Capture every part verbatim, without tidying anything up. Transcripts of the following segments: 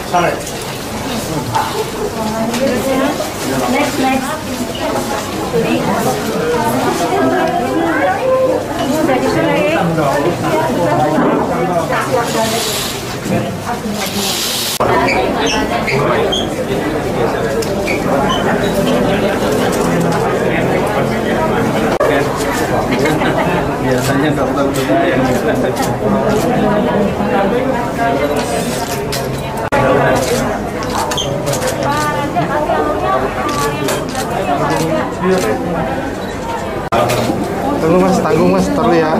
Next, next. Biasanya dokter sudah yang tunggu mas, tanggung mas, taruh ya.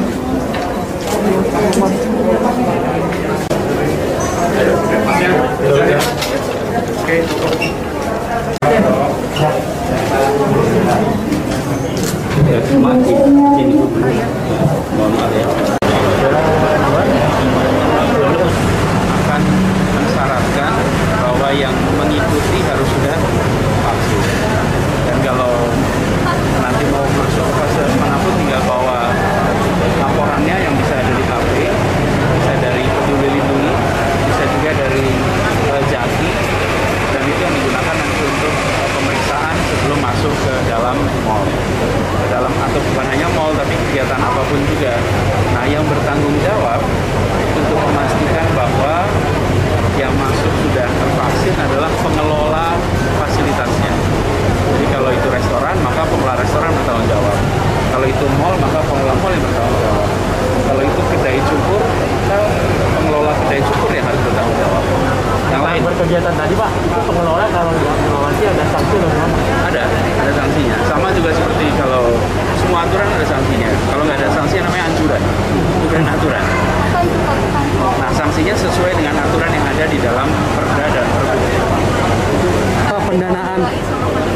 mati ini mohon maaf ya akan mensyaratkan bahwa yang mengikuti harus sudah vaksin, dan kalau nanti mau masuk ke fase manapun tinggal bawa laporannya yang bisa ada di K P, bisa dari Peduli Lindungi, bisa juga dari uh, Jaki, dan itu yang digunakan nanti untuk uh, pemeriksaan sebelum masuk ke dalam mall, ke dalam atau bukan hanya mall tapi kegiatan apapun juga. Nah, yang bertanggung jawab untuk memastikan bahwa yang masuk sudah tervaksin adalah pengelola fasilitasnya. Jadi kalau itu restoran, maka pengelola restoran bertanggung jawab. Kalau itu mall, maka pengelola mall yang bertanggung jawab. Kalau itu kedai cukur, maka pengelola kedai cukur yang harus bertanggung jawab. Yang lain berkegiatan tadi Pak, itu pengelola kalau mengawasi ada sanksi atau gimana? ada, ada sanksinya. Sama juga seperti kalau semua aturan ada sanksinya. Kalau nggak ada sanksi namanya anjuran, bukan aturan. Nah, sanksinya sesuai dengan aturan yang ada di dalam Perda dan Pergub. Pendanaan